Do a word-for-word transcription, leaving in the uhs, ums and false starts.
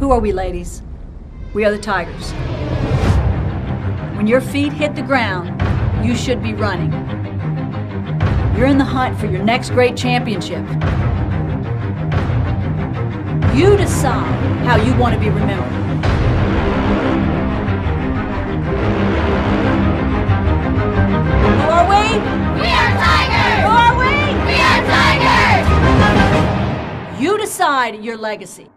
Who are we, ladies? We are the Tigers. When your feet hit the ground, you should be running. You're in the hunt for your next great championship. You decide how you want to be remembered. Who are we? We are Tigers! Who are we? We are Tigers! You decide your legacy.